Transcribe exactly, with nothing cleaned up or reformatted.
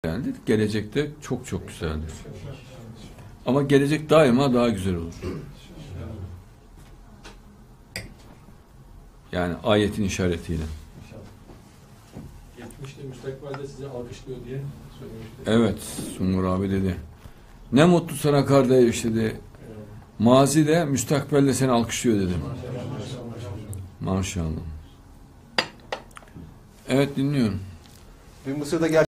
güzeldir. Gelecekte çok çok güzeldir. Ama gelecek daima daha güzel olur. Yani ayetin işaretiyle. Geçmişte müstakbelde sizi alkışlıyor diye söylemişti. Evet, Sungur abi dedi. Ne mutlu sana kardeş dedi. Mazide, müstakbelde seni alkışlıyor dedim. Maşallah. Evet, dinliyorum. Bir Mısır'da